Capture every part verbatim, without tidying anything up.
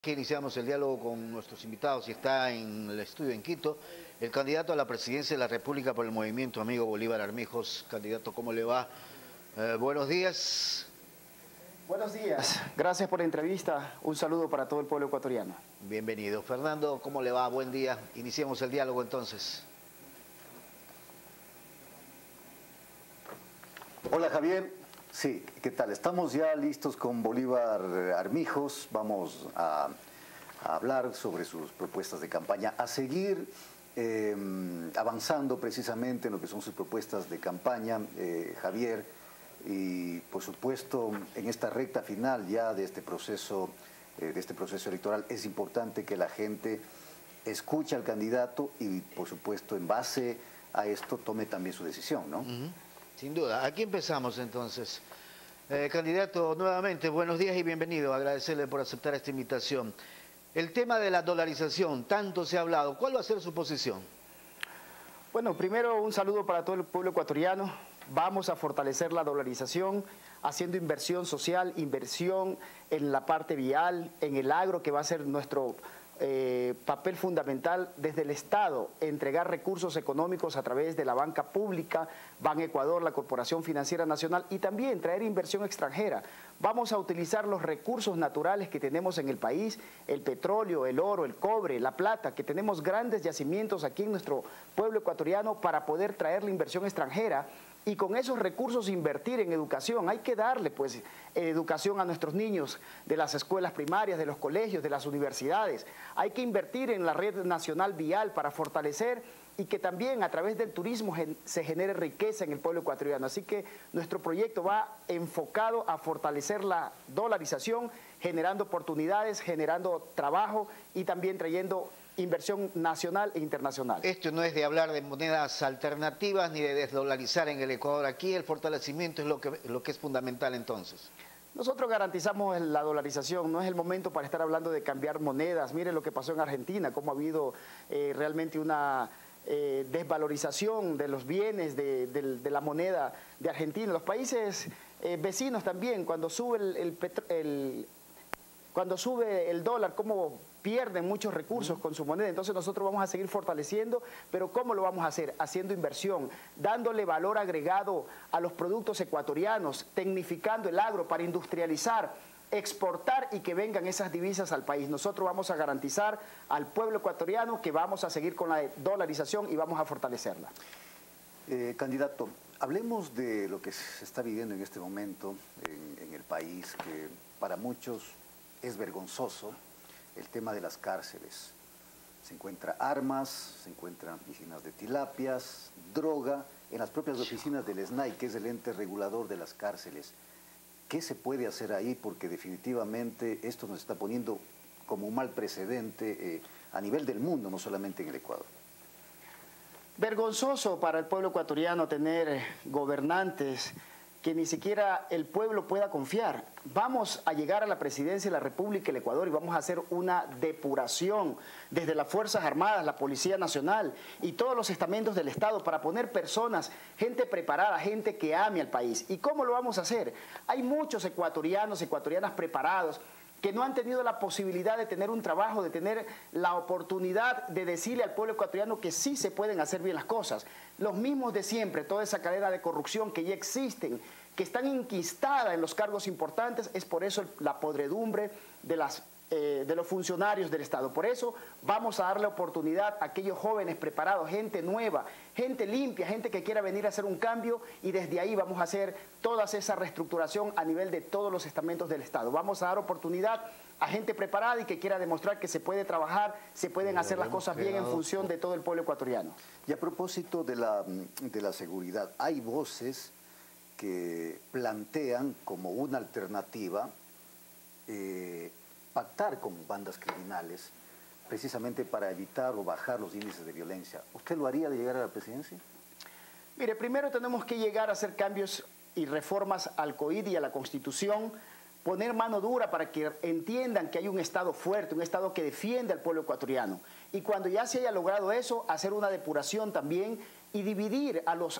Que iniciamos el diálogo con nuestros invitados y está en el estudio en Quito el candidato a la presidencia de la República por el Movimiento Amigo Bolívar Armijos. Candidato, ¿cómo le va? Eh, buenos días. Buenos días, gracias por la entrevista. Un saludo para todo el pueblo ecuatoriano. Bienvenido. Fernando, ¿cómo le va? Buen día. Iniciemos el diálogo entonces. Hola Javier. Sí, ¿qué tal? Estamos ya listos con Bolívar Armijos. Vamos a, a hablar sobre sus propuestas de campaña, a seguir eh, avanzando precisamente en lo que son sus propuestas de campaña, eh, Javier, y por supuesto en esta recta final ya de este proceso, eh, de este proceso electoral es importante que la gente escuche al candidato y por supuesto en base a esto tome también su decisión, ¿no? Uh-huh. Sin duda. Aquí empezamos entonces. Eh, candidato, nuevamente, buenos días y bienvenido. Agradecerle por aceptar esta invitación. El tema de la dolarización, tanto se ha hablado. ¿Cuál va a ser su posición? Bueno, primero un saludo para todo el pueblo ecuatoriano. Vamos a fortalecer la dolarización haciendo inversión social, inversión en la parte vial, en el agro, que va a ser nuestro Eh, papel fundamental desde el Estado, entregar recursos económicos a través de la banca pública, Ban Ecuador, la Corporación Financiera Nacional, y también traer inversión extranjera. Vamos a utilizar los recursos naturales que tenemos en el país, el petróleo, el oro, el cobre, la plata, que tenemos grandes yacimientos aquí en nuestro pueblo ecuatoriano para poder traer la inversión extranjera y con esos recursos invertir en educación. Hay que darle pues educación a nuestros niños de las escuelas primarias, de los colegios, de las universidades. Hay que invertir en la red nacional vial para fortalecer y que también a través del turismo se genere riqueza en el pueblo ecuatoriano. Así que nuestro proyecto va enfocado a fortalecer la dolarización, generando oportunidades, generando trabajo y también trayendo inversión nacional e internacional. Esto no es de hablar de monedas alternativas ni de desdolarizar en el Ecuador. Aquí el fortalecimiento es lo que, lo que es fundamental entonces. Nosotros garantizamos la dolarización, no es el momento para estar hablando de cambiar monedas. Miren lo que pasó en Argentina, cómo ha habido eh, realmente una eh, desvalorización de los bienes de, de, de la moneda de Argentina. Los países eh, vecinos también, cuando sube el, el, el, cuando sube el dólar, cómo pierden muchos recursos con su moneda. Entonces nosotros vamos a seguir fortaleciendo, pero ¿cómo lo vamos a hacer? Haciendo inversión, dándole valor agregado a los productos ecuatorianos, tecnificando el agro para industrializar, exportar y que vengan esas divisas al país. Nosotros vamos a garantizar al pueblo ecuatoriano que vamos a seguir con la dolarización y vamos a fortalecerla. Eh, candidato, hablemos de lo que se está viviendo en este momento en, en el país, que para muchos es vergonzoso. El tema de las cárceles. Se encuentran armas, se encuentran piscinas de tilapias, droga, en las propias oficinas del S N A I, que es el ente regulador de las cárceles. ¿Qué se puede hacer ahí? Porque definitivamente esto nos está poniendo como un mal precedente eh, a nivel del mundo, no solamente en el Ecuador. Vergonzoso para el pueblo ecuatoriano tener gobernantes que ni siquiera el pueblo pueda confiar. Vamos a llegar a la presidencia de la República del Ecuador y vamos a hacer una depuración desde las Fuerzas Armadas, la Policía Nacional y todos los estamentos del Estado para poner personas, gente preparada, gente que ame al país. ¿Y cómo lo vamos a hacer? Hay muchos ecuatorianos, ecuatorianas preparados que no han tenido la posibilidad de tener un trabajo, de tener la oportunidad de decirle al pueblo ecuatoriano que sí se pueden hacer bien las cosas. Los mismos de siempre, toda esa cadena de corrupción que ya existen, que están inquistadas en los cargos importantes, es por eso la podredumbre de las Eh, de los funcionarios del Estado. Por eso vamos a darle oportunidad a aquellos jóvenes preparados, gente nueva, gente limpia, gente que quiera venir a hacer un cambio y desde ahí vamos a hacer toda esa reestructuración a nivel de todos los estamentos del Estado. Vamos a dar oportunidad a gente preparada y que quiera demostrar que se puede trabajar, se pueden hacer las cosas bien en función de todo el pueblo ecuatoriano. Y a propósito de la, de la seguridad, hay voces que plantean como una alternativa eh, pactar con bandas criminales precisamente para evitar o bajar los índices de violencia. ¿Usted lo haría de llegar a la presidencia? Mire, primero tenemos que llegar a hacer cambios y reformas al C O I D y a la Constitución, poner mano dura para que entiendan que hay un Estado fuerte, un Estado que defiende al pueblo ecuatoriano. Y cuando ya se haya logrado eso, hacer una depuración también y dividir a los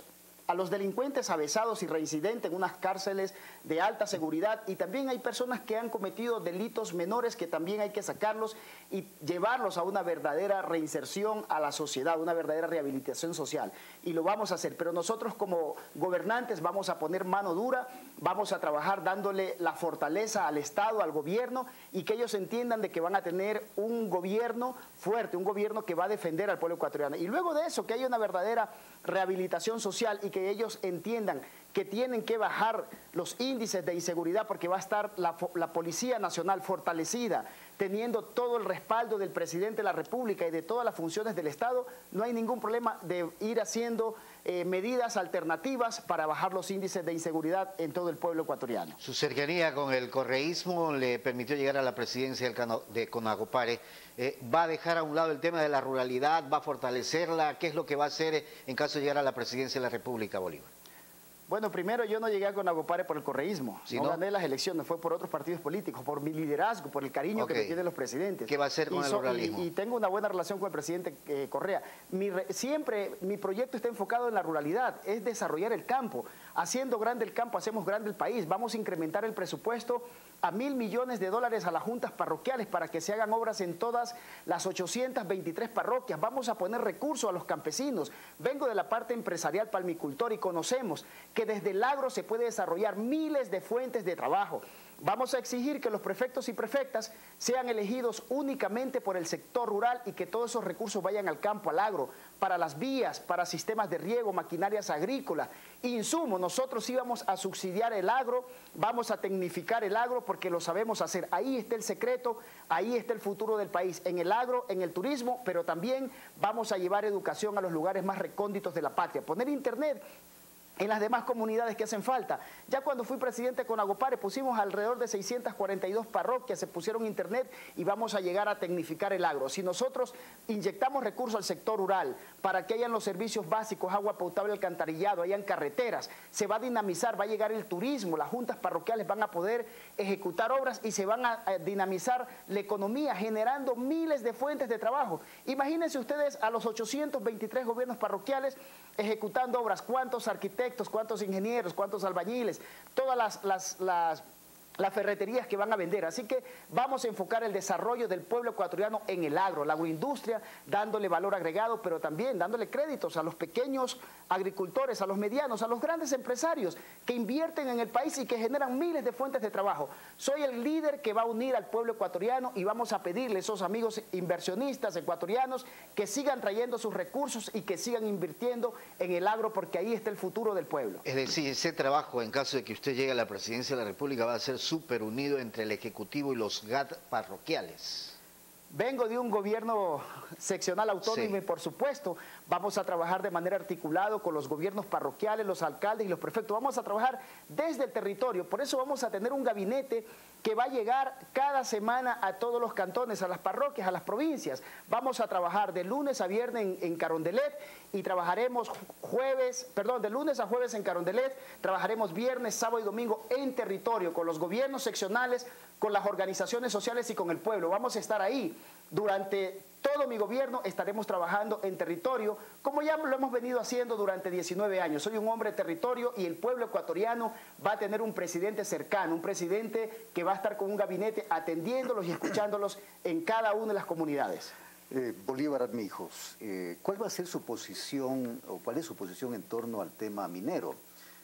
a los delincuentes avesados y reincidentes en unas cárceles de alta seguridad, y también hay personas que han cometido delitos menores que también hay que sacarlos y llevarlos a una verdadera reinserción a la sociedad, una verdadera rehabilitación social, y lo vamos a hacer. Pero nosotros como gobernantes vamos a poner mano dura, vamos a trabajar dándole la fortaleza al Estado, al gobierno, y que ellos entiendan de que van a tener un gobierno fuerte, un gobierno que va a defender al pueblo ecuatoriano. Y luego de eso, que haya una verdadera rehabilitación social y que ellos entiendan que tienen que bajar los índices de inseguridad, porque va a estar la, la Policía Nacional fortalecida, teniendo todo el respaldo del presidente de la República y de todas las funciones del Estado. No hay ningún problema de ir haciendo eh, medidas alternativas para bajar los índices de inseguridad en todo el pueblo ecuatoriano. Su cercanía con el correísmo le permitió llegar a la presidencia del Cano, de Conagopare. Eh, ¿Va a dejar a un lado el tema de la ruralidad? ¿Va a fortalecerla? ¿Qué es lo que va a hacer en caso de llegar a la presidencia de la República, Bolívar? Bueno, primero yo no llegué a Conagopare por el correísmo, ¿Sí, no, no gané las elecciones, fue por otros partidos políticos, por mi liderazgo, por el cariño okay. que me tienen los presidentes. ¿Qué va a hacer con y el so, ruralismo? Y, y tengo una buena relación con el presidente eh, Correa. Mi re, siempre mi proyecto está enfocado en la ruralidad, es desarrollar el campo. Haciendo grande el campo, hacemos grande el país. Vamos a incrementar el presupuesto a mil millones de dólares a las juntas parroquiales para que se hagan obras en todas las ochocientas veintitrés parroquias. Vamos a poner recursos a los campesinos. Vengo de la parte empresarial palmicultor y conocemos que desde el agro se puede desarrollar miles de fuentes de trabajo. Vamos a exigir que los prefectos y prefectas sean elegidos únicamente por el sector rural y que todos esos recursos vayan al campo, al agro, para las vías, para sistemas de riego, maquinarias agrícolas, insumos. Nosotros íbamos a subsidiar el agro, vamos a tecnificar el agro porque lo sabemos hacer. Ahí está el secreto, ahí está el futuro del país, en el agro, en el turismo, pero también vamos a llevar educación a los lugares más recónditos de la patria, poner internet en las demás comunidades que hacen falta. Ya cuando fui presidente con Conagopare pusimos alrededor de seiscientas cuarenta y dos parroquias, se pusieron internet y vamos a llegar a tecnificar el agro. Si nosotros inyectamos recursos al sector rural para que hayan los servicios básicos, agua potable, alcantarillado, hayan carreteras, se va a dinamizar, va a llegar el turismo, las juntas parroquiales van a poder ejecutar obras y se van a dinamizar la economía, generando miles de fuentes de trabajo. Imagínense ustedes a los ochocientos veintitrés gobiernos parroquiales ejecutando obras, cuántos arquitectos, cuántos ingenieros, cuántos albañiles, todas las, las, las, las ferreterías que van a vender. Así que vamos a enfocar el desarrollo del pueblo ecuatoriano en el agro, la agroindustria, dándole valor agregado, pero también dándole créditos a los pequeños agricultores, a los medianos, a los grandes empresarios que invierten en el país y que generan miles de fuentes de trabajo. Soy el líder que va a unir al pueblo ecuatoriano y vamos a pedirle a esos amigos inversionistas ecuatorianos que sigan trayendo sus recursos y que sigan invirtiendo en el agro porque ahí está el futuro del pueblo. Es decir, ese trabajo, en caso de que usted llegue a la presidencia de la República, va a ser súper unido entre el Ejecutivo y los G A T parroquiales. Vengo de un gobierno seccional autónomo sí. y por supuesto vamos a trabajar de manera articulada con los gobiernos parroquiales, los alcaldes y los prefectos. Vamos a trabajar desde el territorio, por eso vamos a tener un gabinete que va a llegar cada semana a todos los cantones, a las parroquias, a las provincias. Vamos a trabajar de lunes a viernes en, en Carondelet y trabajaremos jueves, perdón, de lunes a jueves en Carondelet, trabajaremos viernes, sábado y domingo en territorio con los gobiernos seccionales, con las organizaciones sociales y con el pueblo. Vamos a estar ahí. Durante todo mi gobierno estaremos trabajando en territorio, como ya lo hemos venido haciendo durante diecinueve años. Soy un hombre de territorio y el pueblo ecuatoriano va a tener un presidente cercano, un presidente que va a estar con un gabinete atendiéndolos y escuchándolos en cada una de las comunidades. Eh, Bolívar Armijos, eh, ¿cuál va a ser su posición o cuál es su posición en torno al tema minero?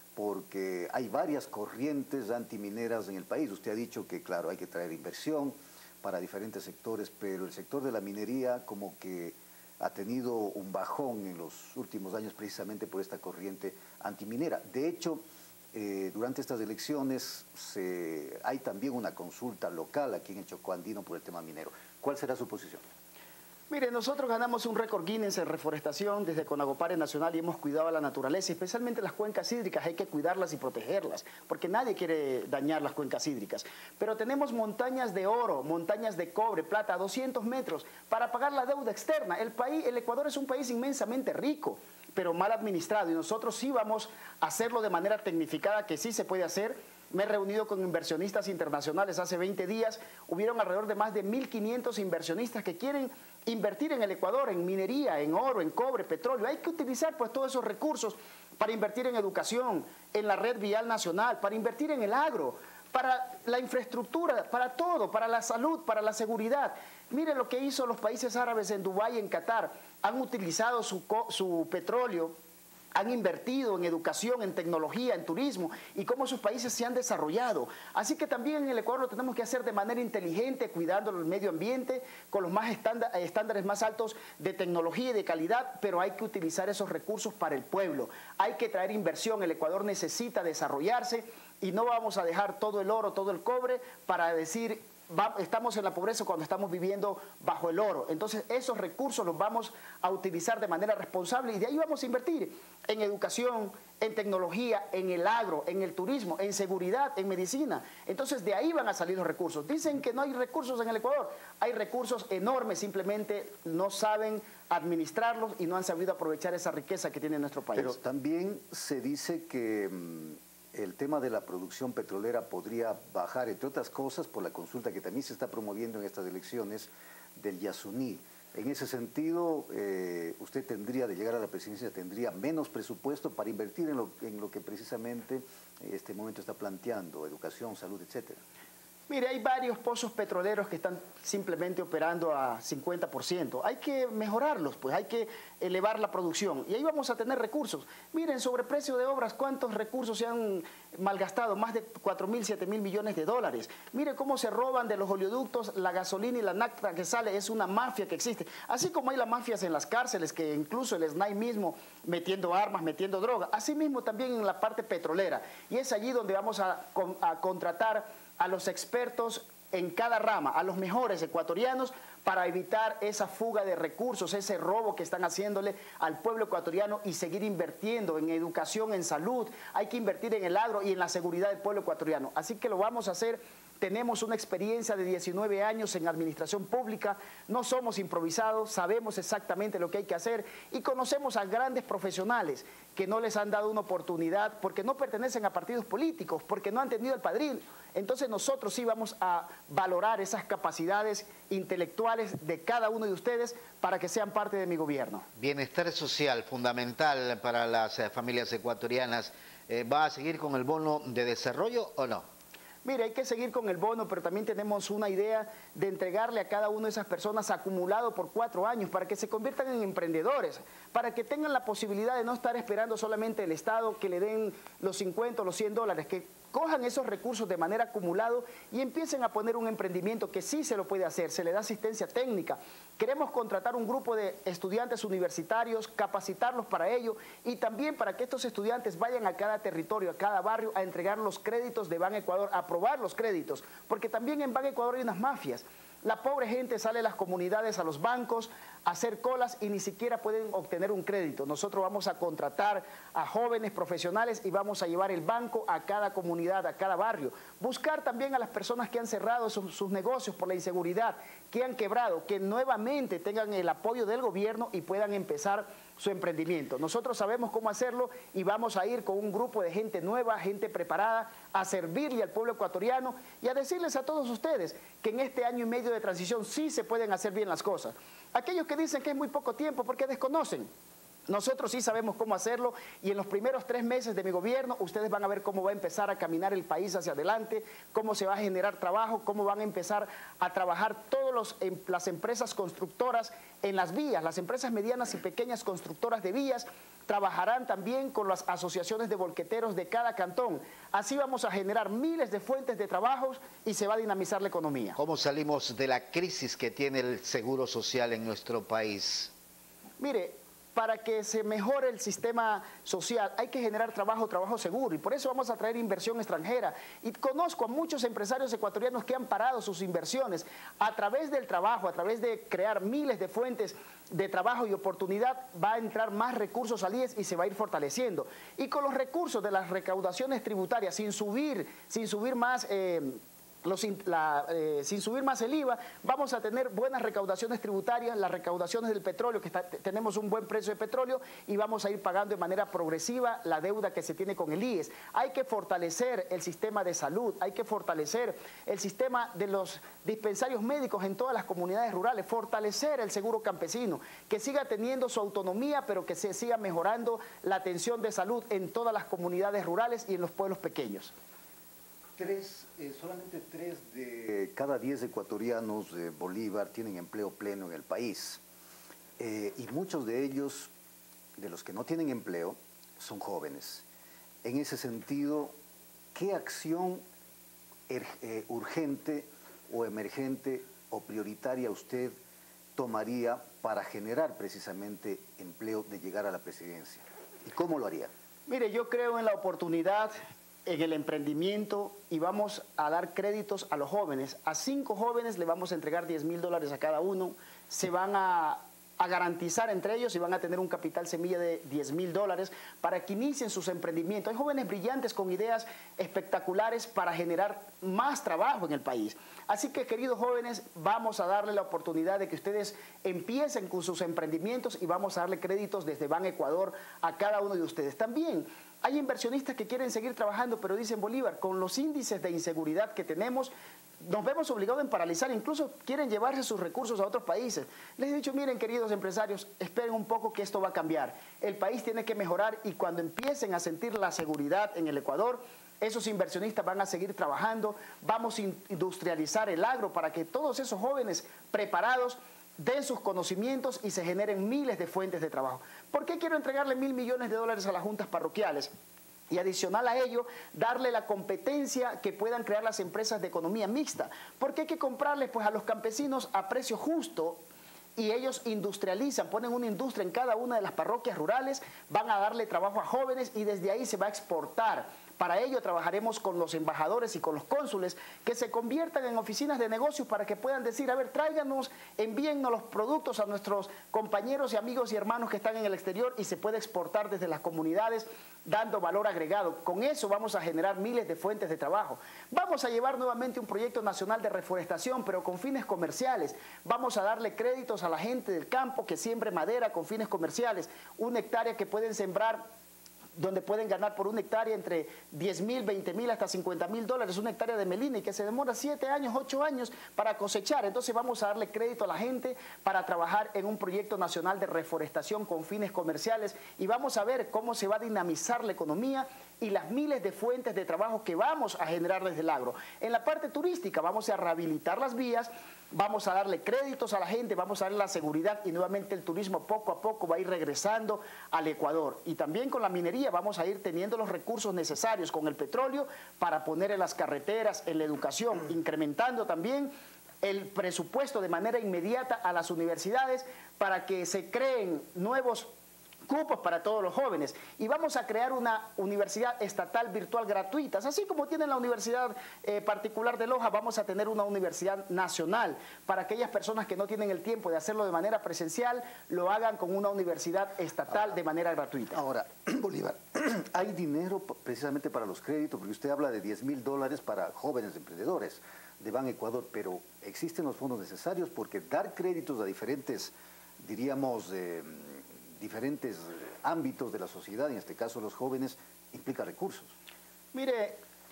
Porque hay varias corrientes antimineras en el país. Usted ha dicho que, claro, hay que traer inversión para diferentes sectores, pero el sector de la minería como que ha tenido un bajón en los últimos años precisamente por esta corriente antiminera. De hecho, eh, durante estas elecciones se, hay también una consulta local aquí en el Chocó Andino por el tema minero. ¿Cuál será su posición? Mire, nosotros ganamos un récord Guinness en reforestación desde Conagopare Nacional y hemos cuidado a la naturaleza, especialmente las cuencas hídricas, hay que cuidarlas y protegerlas, porque nadie quiere dañar las cuencas hídricas. Pero tenemos montañas de oro, montañas de cobre, plata, a doscientos metros, para pagar la deuda externa. El país, el Ecuador es un país inmensamente rico, pero mal administrado, y nosotros sí vamos a hacerlo de manera tecnificada, que sí se puede hacer. Me he reunido con inversionistas internacionales hace veinte días, hubieron alrededor de más de mil quinientos inversionistas que quieren invertir en el Ecuador, en minería, en oro, en cobre, petróleo. Hay que utilizar pues todos esos recursos para invertir en educación, en la red vial nacional, para invertir en el agro, para la infraestructura, para todo, para la salud, para la seguridad. Miren lo que hizo los países árabes en Dubái, en Qatar. Han utilizado su, su petróleo, han invertido en educación, en tecnología, en turismo y cómo sus países se han desarrollado. Así que también en el Ecuador lo tenemos que hacer de manera inteligente, cuidando el medio ambiente, con los más estándar, estándares más altos de tecnología y de calidad, pero hay que utilizar esos recursos para el pueblo. Hay que traer inversión, el Ecuador necesita desarrollarse y no vamos a dejar todo el oro, todo el cobre para decir... Va, estamos en la pobreza cuando estamos viviendo bajo el oro. Entonces esos recursos los vamos a utilizar de manera responsable y de ahí vamos a invertir en educación, en tecnología, en el agro, en el turismo, en seguridad, en medicina. Entonces de ahí van a salir los recursos. Dicen que no hay recursos en el Ecuador. Hay recursos enormes, simplemente no saben administrarlos y no han sabido aprovechar esa riqueza que tiene nuestro país. Pero también se dice que... Mmm... el tema de la producción petrolera podría bajar, entre otras cosas, por la consulta que también se está promoviendo en estas elecciones del Yasuní. En ese sentido, eh, usted tendría, de llegar a la presidencia, tendría menos presupuesto para invertir en lo, en lo que precisamente este momento está planteando, educación, salud, etcétera. Mire, hay varios pozos petroleros que están simplemente operando a cincuenta por ciento. Hay que mejorarlos, pues hay que elevar la producción y ahí vamos a tener recursos. Miren, sobre precio de obras, ¿cuántos recursos se han malgastado? Más de cuatro mil, siete mil millones de dólares. Miren cómo se roban de los oleoductos la gasolina y la nafta que sale. Es una mafia que existe. Así como hay las mafias en las cárceles, que incluso el S N A I mismo metiendo armas, metiendo droga. Así mismo también en la parte petrolera. Y es allí donde vamos a, a contratar a los expertos en cada rama, a los mejores ecuatorianos, para evitar esa fuga de recursos, ese robo que están haciéndole al pueblo ecuatoriano y seguir invirtiendo en educación, en salud. Hay que invertir en el agro y en la seguridad del pueblo ecuatoriano. Así que lo vamos a hacer. Tenemos una experiencia de diecinueve años en administración pública, no somos improvisados, sabemos exactamente lo que hay que hacer y conocemos a grandes profesionales que no les han dado una oportunidad porque no pertenecen a partidos políticos, porque no han tenido el padrino. Entonces nosotros sí vamos a valorar esas capacidades intelectuales de cada uno de ustedes para que sean parte de mi gobierno. Bienestar social fundamental para las eh, familias ecuatorianas. Eh, ¿Va a seguir con el bono de desarrollo o no? Mire, hay que seguir con el bono, pero también tenemos una idea de entregarle a cada una de esas personas acumulado por cuatro años para que se conviertan en emprendedores, para que tengan la posibilidad de no estar esperando solamente el Estado que le den los cincuenta o los cien dólares, que cojan esos recursos de manera acumulado y empiecen a poner un emprendimiento que sí se lo puede hacer, se le da asistencia técnica. Queremos contratar un grupo de estudiantes universitarios, capacitarlos para ello y también para que estos estudiantes vayan a cada territorio, a cada barrio, a entregar los créditos de Ban Ecuador, a aprobar los créditos, porque también en Ban Ecuador hay unas mafias. La pobre gente sale a las comunidades, a los bancos, a hacer colas y ni siquiera pueden obtener un crédito. Nosotros vamos a contratar a jóvenes profesionales y vamos a llevar el banco a cada comunidad, a cada barrio. Buscar también a las personas que han cerrado sus, sus negocios por la inseguridad, que han quebrado, que nuevamente tengan el apoyo del gobierno y puedan empezar su emprendimiento. Nosotros sabemos cómo hacerlo y vamos a ir con un grupo de gente nueva, gente preparada, a servirle al pueblo ecuatoriano y a decirles a todos ustedes que en este año y medio de transición sí se pueden hacer bien las cosas. Aquellos que dicen que es muy poco tiempo porque desconocen. Nosotros sí sabemos cómo hacerlo y en los primeros tres meses de mi gobierno ustedes van a ver cómo va a empezar a caminar el país hacia adelante, cómo se va a generar trabajo, cómo van a empezar a trabajar todas las empresas constructoras en las vías, las empresas medianas y pequeñas constructoras de vías trabajarán también con las asociaciones de volqueteros de cada cantón. Así vamos a generar miles de fuentes de trabajos y se va a dinamizar la economía. ¿Cómo salimos de la crisis que tiene el seguro social en nuestro país? Mire, para que se mejore el sistema social hay que generar trabajo, trabajo seguro y por eso vamos a traer inversión extranjera. Y conozco a muchos empresarios ecuatorianos que han parado sus inversiones a través del trabajo, a través de crear miles de fuentes de trabajo y oportunidad, va a entrar más recursos al I E S y se va a ir fortaleciendo. Y con los recursos de las recaudaciones tributarias, sin subir, sin subir más... Eh, Los, la, eh, sin subir más el I V A, vamos a tener buenas recaudaciones tributarias, las recaudaciones del petróleo, que está, tenemos un buen precio de petróleo y vamos a ir pagando de manera progresiva la deuda que se tiene con el I E S. Hay que fortalecer el sistema de salud, hay que fortalecer el sistema de los dispensarios médicos en todas las comunidades rurales, fortalecer el seguro campesino, que siga teniendo su autonomía, pero que se siga mejorando la atención de salud en todas las comunidades rurales y en los pueblos pequeños. Tres, eh, solamente tres de cada diez ecuatorianos de Bolívar tienen empleo pleno en el país. Eh, y muchos de ellos, de los que no tienen empleo, son jóvenes. En ese sentido, ¿qué acción er, eh, urgente o emergente o prioritaria usted tomaría para generar precisamente empleo de llegar a la presidencia? ¿Y cómo lo haría? Mire, yo creo en la oportunidad, en el emprendimiento, y vamos a dar créditos a los jóvenes. A cinco jóvenes le vamos a entregar diez mil dólares a cada uno. Se van a, a garantizar entre ellos y van a tener un capital semilla de diez mil dólares para que inicien sus emprendimientos. Hay jóvenes brillantes con ideas espectaculares para generar más trabajo en el país. Así que, queridos jóvenes, vamos a darle la oportunidad de que ustedes empiecen con sus emprendimientos y vamos a darle créditos desde Ban Ecuador a cada uno de ustedes. También hay inversionistas que quieren seguir trabajando, pero dicen: Bolívar, con los índices de inseguridad que tenemos, nos vemos obligados a paralizar, incluso quieren llevarse sus recursos a otros países. Les he dicho: miren, queridos empresarios, esperen un poco que esto va a cambiar. El país tiene que mejorar y cuando empiecen a sentir la seguridad en el Ecuador, esos inversionistas van a seguir trabajando. Vamos a industrializar el agro para que todos esos jóvenes preparados den sus conocimientos y se generen miles de fuentes de trabajo. ¿Por qué quiero entregarle mil millones de dólares a las juntas parroquiales? Y adicional a ello, darle la competencia que puedan crear las empresas de economía mixta. Porque hay que comprarles pues a los campesinos a precio justo y ellos industrializan, ponen una industria en cada una de las parroquias rurales, van a darle trabajo a jóvenes y desde ahí se va a exportar. Para ello trabajaremos con los embajadores y con los cónsules que se conviertan en oficinas de negocios para que puedan decir: a ver, tráiganos, envíennos los productos a nuestros compañeros y amigos y hermanos que están en el exterior y se puede exportar desde las comunidades dando valor agregado. Con eso vamos a generar miles de fuentes de trabajo. Vamos a llevar nuevamente un proyecto nacional de reforestación, pero con fines comerciales. Vamos a darle créditos a la gente del campo que siembre madera con fines comerciales. Una hectárea que pueden sembrar, donde pueden ganar por una hectárea entre diez mil, veinte mil, hasta cincuenta mil dólares, una hectárea de melina, y que se demora siete años, ocho años para cosechar. Entonces vamos a darle crédito a la gente para trabajar en un proyecto nacional de reforestación con fines comerciales y vamos a ver cómo se va a dinamizar la economía y las miles de fuentes de trabajo que vamos a generar desde el agro. En la parte turística vamos a rehabilitar las vías, vamos a darle créditos a la gente, vamos a darle la seguridad y nuevamente el turismo poco a poco va a ir regresando al Ecuador. Y también con la minería vamos a ir teniendo los recursos necesarios con el petróleo para poner en las carreteras, en la educación, incrementando también el presupuesto de manera inmediata a las universidades para que se creen nuevos cupos para todos los jóvenes y vamos a crear una universidad estatal virtual gratuita, así como tienen la universidad eh, particular de Loja. Vamos a tener una universidad nacional para aquellas personas que no tienen el tiempo de hacerlo de manera presencial, lo hagan con una universidad estatal ahora, de manera gratuita. Ahora, Bolívar, ¿hay dinero precisamente para los créditos? Porque usted habla de diez mil dólares para jóvenes emprendedores de Ban Ecuador, pero ¿existen los fondos necesarios? Porque dar créditos a diferentes, diríamos, eh, diferentes ámbitos de la sociedad, en este caso los jóvenes, implica recursos. Mire,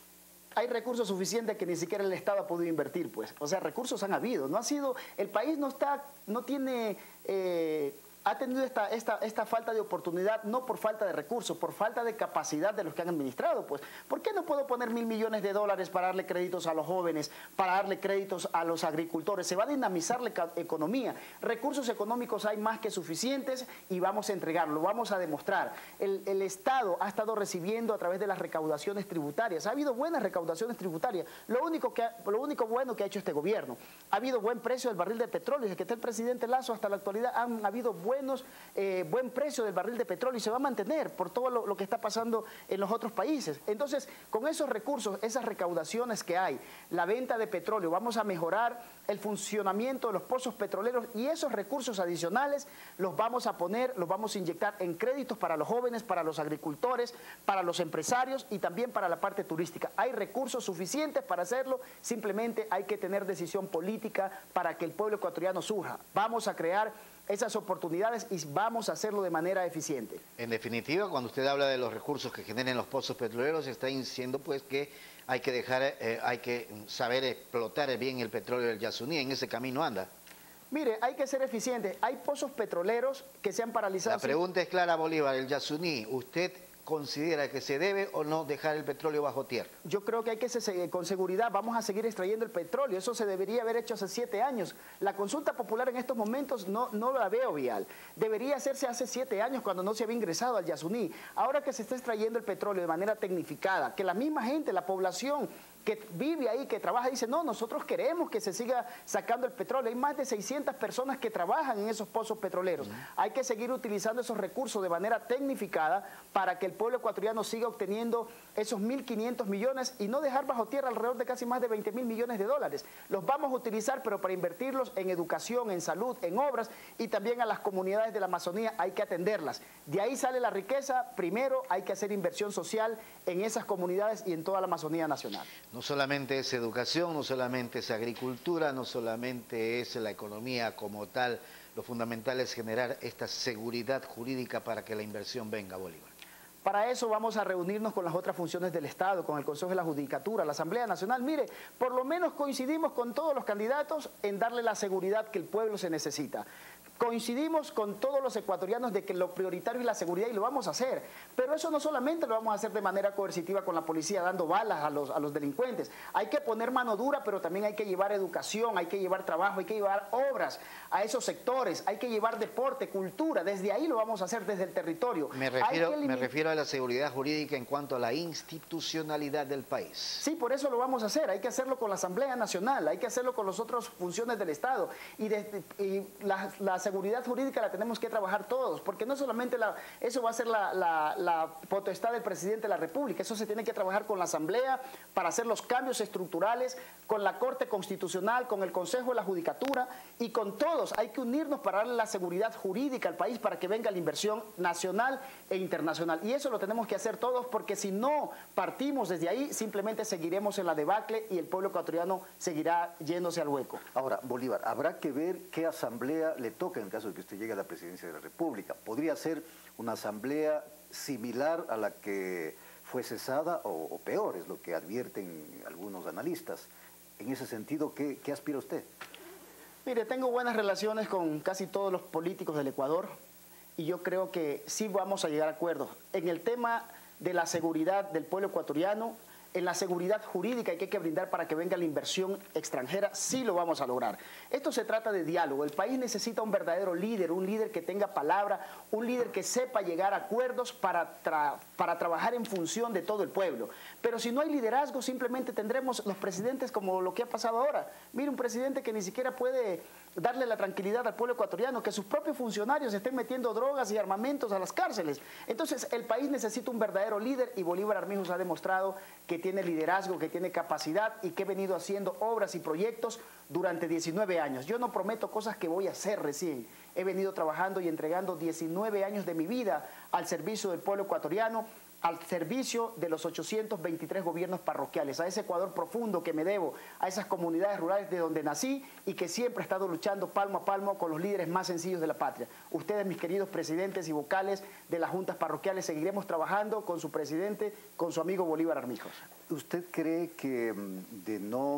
hay recursos suficientes que ni siquiera el Estado ha podido invertir, pues. O sea, recursos han habido. No ha sido, el país no está, no tiene, eh, ha tenido esta, esta, esta falta de oportunidad, no por falta de recursos, por falta de capacidad de los que han administrado, pues. ¿Por qué no puedo poner mil millones de dólares para darle créditos a los jóvenes, para darle créditos a los agricultores? Se va a dinamizar la economía. Recursos económicos hay más que suficientes y vamos a entregarlo, vamos a demostrar. El, el Estado ha estado recibiendo a través de las recaudaciones tributarias. Ha habido buenas recaudaciones tributarias. Lo único, que ha, lo único bueno que ha hecho este gobierno. Ha habido buen precio del barril de petróleo. Desde que está el presidente Lazo hasta la actualidad han habido buenos buenos, eh, buen precio del barril de petróleo y se va a mantener por todo lo, lo que está pasando en los otros países. Entonces, con esos recursos, esas recaudaciones que hay, la venta de petróleo, vamos a mejorar el funcionamiento de los pozos petroleros y esos recursos adicionales los vamos a poner, los vamos a inyectar en créditos para los jóvenes, para los agricultores, para los empresarios y también para la parte turística. Hay recursos suficientes para hacerlo, simplemente hay que tener decisión política para que el pueblo ecuatoriano surja. Vamos a crear esas oportunidades y vamos a hacerlo de manera eficiente. En definitiva, cuando usted habla de los recursos que generen los pozos petroleros, está diciendo pues que hay que dejar, eh, hay que saber explotar bien el petróleo del Yasuní. En ese camino anda. Mire, hay que ser eficiente. Hay pozos petroleros que se han paralizado. La pregunta es clara, Bolívar, el Yasuní, ¿usted considera que se debe o no dejar el petróleo bajo tierra? Yo creo que hay que, se, con seguridad, vamos a seguir extrayendo el petróleo. Eso se debería haber hecho hace siete años. La consulta popular en estos momentos no, no la veo vial. Debería hacerse hace siete años cuando no se había ingresado al Yasuní. Ahora que se está extrayendo el petróleo de manera tecnificada, que la misma gente, la población que vive ahí, que trabaja, dice, no, nosotros queremos que se siga sacando el petróleo. Hay más de seiscientas personas que trabajan en esos pozos petroleros. Uh-huh. Hay que seguir utilizando esos recursos de manera tecnificada para que el pueblo ecuatoriano siga obteniendo esos mil quinientos millones y no dejar bajo tierra alrededor de casi más de veinte mil millones de dólares. Los vamos a utilizar, pero para invertirlos en educación, en salud, en obras y también a las comunidades de la Amazonía hay que atenderlas. De ahí sale la riqueza. Primero hay que hacer inversión social en esas comunidades y en toda la Amazonía nacional. No solamente es educación, no solamente es agricultura, no solamente es la economía como tal, lo fundamental es generar esta seguridad jurídica para que la inversión venga, Bolívar. Para eso vamos a reunirnos con las otras funciones del Estado, con el Consejo de la Judicatura, la Asamblea Nacional. Mire, por lo menos coincidimos con todos los candidatos en darle la seguridad que el pueblo se necesita. Coincidimos con todos los ecuatorianos de que lo prioritario es la seguridad y lo vamos a hacer. Pero eso no solamente lo vamos a hacer de manera coercitiva con la policía, dando balas a los, a los delincuentes. Hay que poner mano dura, pero también hay que llevar educación, hay que llevar trabajo, hay que llevar obras a esos sectores, hay que llevar deporte, cultura. Desde ahí lo vamos a hacer, desde el territorio. Me refiero, me refiero a la seguridad jurídica en cuanto a la institucionalidad del país. Sí, por eso lo vamos a hacer. Hay que hacerlo con la Asamblea Nacional, hay que hacerlo con las otras funciones del Estado. Y, de, y las, las seguridad jurídica la tenemos que trabajar todos, porque no solamente la, eso va a ser la, la, la potestad del presidente de la República, eso se tiene que trabajar con la Asamblea para hacer los cambios estructurales, con la Corte Constitucional, con el Consejo de la Judicatura y con todos. Hay que unirnos para darle la seguridad jurídica al país para que venga la inversión nacional e internacional. Y eso lo tenemos que hacer todos, porque si no partimos desde ahí, simplemente seguiremos en la debacle y el pueblo ecuatoriano seguirá yéndose al hueco. Ahora, Bolívar, habrá que ver qué asamblea le toca en caso de que usted llegue a la presidencia de la República. ¿Podría ser una asamblea similar a la que fue cesada o, o peor, es lo que advierten algunos analistas? En ese sentido, ¿qué, qué aspira usted? Mire, tengo buenas relaciones con casi todos los políticos del Ecuador y yo creo que sí vamos a llegar a acuerdos. En el tema de la seguridad del pueblo ecuatoriano, en la seguridad jurídica que hay que brindar para que venga la inversión extranjera, sí lo vamos a lograr. Esto se trata de diálogo. El país necesita un verdadero líder, un líder que tenga palabra, un líder que sepa llegar a acuerdos para, tra para trabajar en función de todo el pueblo. Pero si no hay liderazgo, simplemente tendremos los presidentes como lo que ha pasado ahora. Mire, un presidente que ni siquiera puede darle la tranquilidad al pueblo ecuatoriano, que sus propios funcionarios estén metiendo drogas y armamentos a las cárceles. Entonces, el país necesita un verdadero líder y Bolívar Armijos ha demostrado que tiene liderazgo, que tiene capacidad y que he venido haciendo obras y proyectos durante diecinueve años. Yo no prometo cosas que voy a hacer recién. He venido trabajando y entregando diecinueve años de mi vida al servicio del pueblo ecuatoriano, al servicio de los ochocientos veintitrés gobiernos parroquiales, a ese Ecuador profundo que me debo, a esas comunidades rurales de donde nací y que siempre he estado luchando palmo a palmo con los líderes más sencillos de la patria. Ustedes, mis queridos presidentes y vocales de las juntas parroquiales, seguiremos trabajando con su presidente, con su amigo Bolívar Armijos. ¿Usted cree que de no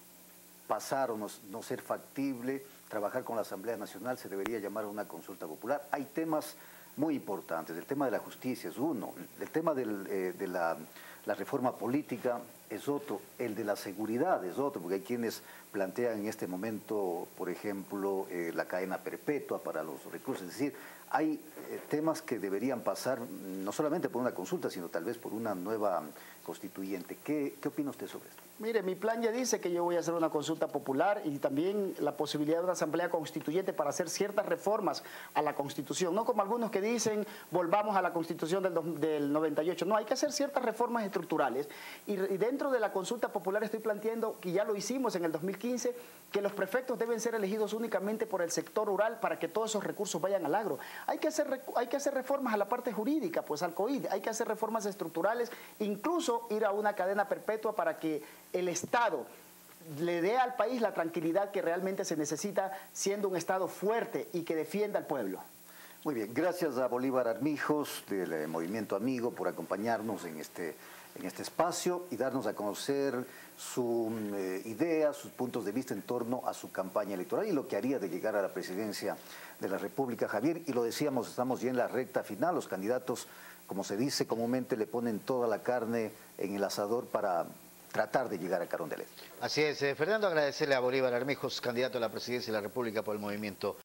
pasar o no, no ser factible trabajar con la Asamblea Nacional se debería llamar a una consulta popular? Hay temas muy importantes. El tema de la justicia es uno, el tema del, eh, de la La reforma política es otro, el de la seguridad es otro, porque hay quienes plantean en este momento, por ejemplo, eh, la cadena perpetua para los recursos. Es decir, hay eh, temas que deberían pasar no solamente por una consulta, sino tal vez por una nueva constituyente. ¿Qué, qué opina usted sobre esto? Mire, mi plan ya dice que yo voy a hacer una consulta popular y también la posibilidad de una asamblea constituyente para hacer ciertas reformas a la Constitución. No como algunos que dicen, volvamos a la Constitución del, dos, del noventa y ocho. No, hay que hacer ciertas reformas estructurales. Y, y dentro de la consulta popular estoy planteando, que ya lo hicimos en el dos mil quince, que los prefectos deben ser elegidos únicamente por el sector rural para que todos esos recursos vayan al agro. Hay que hacer, hay que hacer reformas a la parte jurídica, pues al COID. Hay que hacer reformas estructurales, incluso ir a una cadena perpetua para que el Estado le dé al país la tranquilidad que realmente se necesita, siendo un Estado fuerte y que defienda al pueblo. Muy bien, gracias a Bolívar Armijos del eh, Movimiento Amigo por acompañarnos en este, en este espacio y darnos a conocer su eh, idea, sus puntos de vista en torno a su campaña electoral y lo que haría de llegar a la presidencia de la República, Javier. Y lo decíamos, estamos ya en la recta final, los candidatos, como se dice comúnmente, le ponen toda la carne en el asador para tratar de llegar a Carondelet. Así es, eh, Fernando, agradecerle a Bolívar Armijos, candidato a la presidencia de la República por el Movimiento